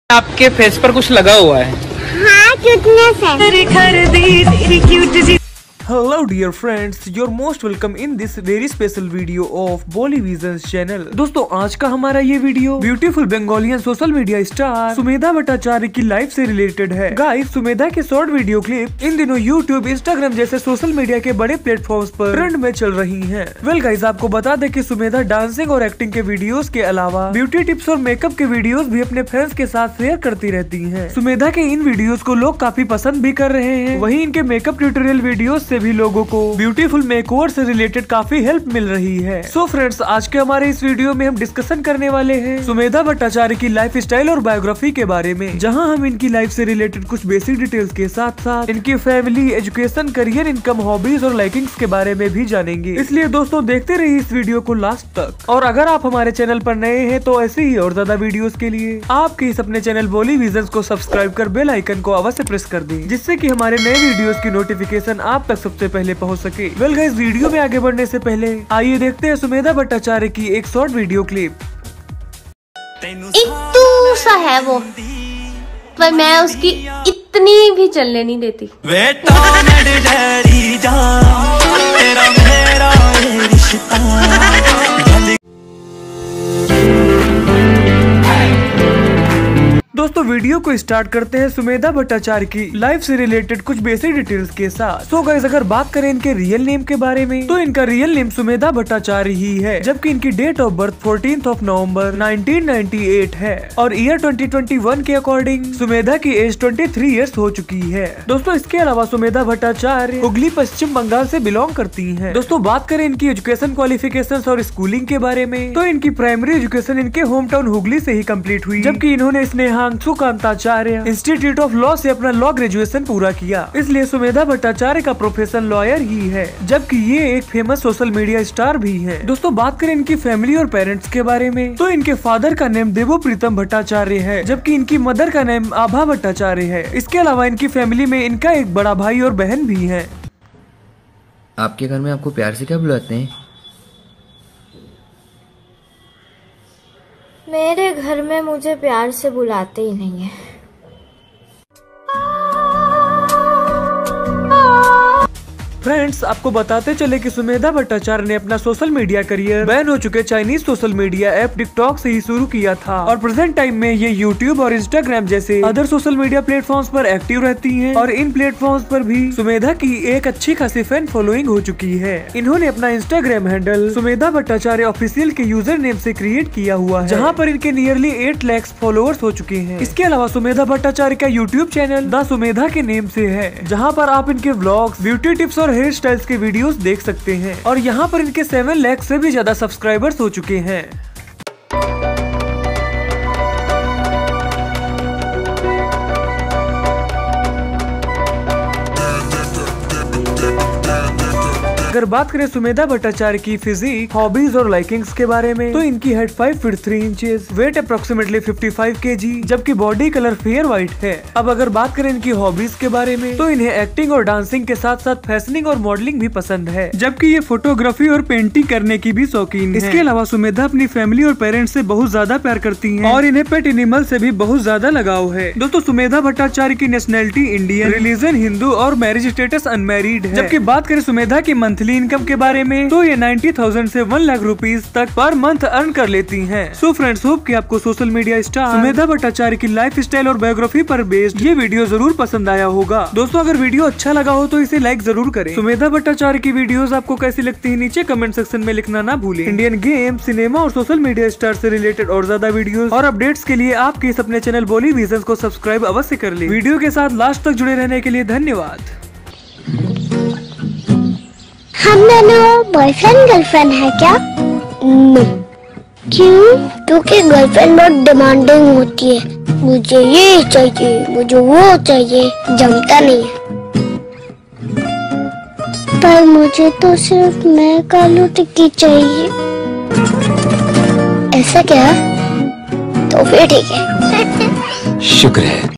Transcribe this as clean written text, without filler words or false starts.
आपके फेस पर कुछ लगा हुआ है। हाँ, क्यूटनेस है। Hello dear friends, you're most welcome in this very special video of Bollyvision's channel। दोस्तों आज का हमारा ये video beautiful Bengalian social media star Sumedha Bhattacharya की लाइफ से रिलेटेड है। गाइस, सुमेधा के शॉर्ट वीडियो क्लिप इन दिनों यूट्यूब, इंस्टाग्राम जैसे सोशल मीडिया के बड़े प्लेटफॉर्म्स पर ट्रेंड में चल रही हैं। वेल गाइस, आपको बता दें कि सुमेधा डांसिंग और एक्टिंग के वीडियोस के अलावा ब्यूटी टिप्स और मेकअप के वीडियोस भी अपने फैंस के साथ शेयर करती रहती हैं। सुमेधा के इन वीडियोस को लोग काफी पसंद भी कर रहे हैं। वहीं इनके मेकअप ट्यूटोरियल वीडियोस से भी लोगों को ब्यूटीफुल मेकओवर से रिलेटेड काफी हेल्प मिल रही है। सो फ्रेंड्स, आज के हमारे इस वीडियो में हम डिस्कशन करने वाले हैं सुमेधा भट्टाचार्य की लाइफ स्टाइल और बायोग्राफी के बारे में, जहां हम इनकी लाइफ से रिलेटेड कुछ बेसिक डिटेल्स के साथ साथ इनकी family, education, career, income, hobbies और लाइकिंग्स के बारे में भी जानेंगे। इसलिए दोस्तों देखते रहिए इस वीडियो को लास्ट तक। और अगर आप हमारे चैनल पर नए हैं तो ऐसे ही और ज्यादा वीडियोस के लिए आपके इस अपने चैनल बॉलीविजन्स को सब्सक्राइब कर बेल आइकन को अवश्य प्रेस कर दें, जिससे कि हमारे नए वीडियोस की नोटिफिकेशन आप तक सबसे पहले पहुंच सके। वेल गाइस, वीडियो में आगे बढ़ने से पहले आइए देखते हैं सुमेधा भट्टाचार्य की एक शॉर्ट वीडियो क्लिप। इत्तू सा है वो, पर मैं उसकी इतनी भी चलने नहीं देती। दोस्तों वीडियो को स्टार्ट करते हैं सुमेधा भट्टाचार्य की लाइफ से रिलेटेड कुछ बेसिक डिटेल्स के साथ। सो गाइस, अगर बात करें इनके रियल नेम के बारे में तो इनका रियल नेम सुमेधा भट्टाचार्य ही है, जबकि इनकी डेट ऑफ बर्थ 14 नवंबर 1998 है और ईयर 2021 के अकॉर्डिंग सुमेधा की एज 23 इयर्स हो चुकी है। दोस्तों इसके अलावा सुमेधा भट्टाचार्य हुगली, पश्चिम बंगाल से बिलोंग करती है। दोस्तों बात करें इनकी एजुकेशन क्वालिफिकेशंस और स्कूलिंग के बारे में तो इनकी प्राइमरी एजुकेशन इनके होम टाउन हुगली से ही कंप्लीट हुई, जबकि इन्होंने Snehanshu Kantacharya institute of law से अपना लॉ ग्रेजुएशन पूरा किया। इसलिए सुमेधा भट्टाचार्य का प्रोफेशन लॉयर ही है, जबकि ये एक फेमस सोशल मीडिया स्टार भी है। दोस्तों बात करें इनकी फैमिली और पेरेंट्स के बारे में तो इनके फादर का नेम देवोप्रीतम भट्टाचार्य है, जबकि इनकी मदर का नेम आभा भट्टाचार्य है। इसके अलावा इनकी फैमिली में इनका एक बड़ा भाई और बहन भी है। आपके घर में आपको प्यार से क्या बुलाते हैं? मेरे घर में मुझे प्यार से बुलाते ही नहीं है। फ्रेंड्स, आपको बताते चले कि सुमेधा भट्टाचार्य ने अपना सोशल मीडिया करियर बैन हो चुके Chinese social media app TikTok से ही शुरू किया था और प्रेजेंट टाइम में ये यूट्यूब और इंस्टाग्राम जैसे अदर सोशल मीडिया प्लेटफॉर्म्स पर एक्टिव रहती हैं और इन प्लेटफॉर्म्स पर भी सुमेधा की एक अच्छी खासी फैन फॉलोइंग हो चुकी है। इन्होंने अपना Instagram handle Sumedha Bhattacharya official के यूजर नेम से क्रिएट किया हुआ है, जहाँ पर इनके नियरली 8 लाख फॉलोअर्स हो चुके हैं। इसके अलावा सुमेधा भट्टाचार्य का यूट्यूब चैनल द सुमेधा के नेम से है, जहाँ पर आप इनके व्लॉग्स, ब्यूटी टिप्स और हेयर स्टाइल्स के वीडियोस देख सकते हैं और यहाँ पर इनके 7 लाख से भी ज्यादा सब्सक्राइबर्स हो चुके हैं। अगर बात करें सुमेधा भट्टाचार्य की फिजिक, हॉबीज और लाइकिंग्स के बारे में तो इनकी height 5 feet 3 inches, weight approximately 55 kg, जबकि बॉडी कलर फेयर व्हाइट है। अब अगर बात करें इनकी हॉबीज के बारे में तो इन्हें एक्टिंग और डांसिंग के साथ साथ फैशनिंग और मॉडलिंग भी पसंद है, जबकि ये फोटोग्राफी और पेंटिंग करने की भी शौकीन है। इसके अलावा सुमेधा अपनी फैमिली और पेरेंट्स से बहुत ज्यादा प्यार करती है और इन्हें पेट एनिमल से भी बहुत ज्यादा लगाव है। दोस्तों सुमेधा भट्टाचार्य की नेशनलिटी इंडियन, रिलीजन हिंदू और मैरिज स्टेटस अनमैरिड है। जबकि बात करें सुमेधा की मंथली इनकम के बारे में तो ये 90,000 से 1 लाख रुपीज तक पर मंथ अर्न कर लेती हैं। सो फ्रेंड्स, होप कि आपको social media star Sumedha Bhattacharya की लाइफ स्टाइल और बायोग्राफी पर बेस्ड ये वीडियो जरूर पसंद आया होगा। दोस्तों अगर वीडियो अच्छा लगा हो तो इसे लाइक जरूर करें। सुमेधा भट्टाचार्य की वीडियोस आपको कैसी लगती है नीचे कमेंट सेक्शन में लिखना ना भूलें। इंडियन गेम, सिनेमा और सोशल मीडिया स्टार से रिलेटेड और ज्यादा वीडियोस और अपडेट्स के लिए आपके इस अपने चैनल बॉलीविजन्स को सब्सक्राइब अवश्य कर ले। वीडियो के साथ लास्ट तक जुड़े रहने के लिए धन्यवाद। हम दोनों बॉयफ्रेंड गर्लफ्रेंड है क्या? नो। क्यों? क्योंकि गर्लफ्रेंड बहुत डिमांडिंग होती है, मुझे ये चाहिए, मुझे वो चाहिए, जमता नहीं है। पर मुझे तो सिर्फ मैं कालू टिक्की चाहिए। ऐसा क्या? तो फिर ठीक है। शुक्र है।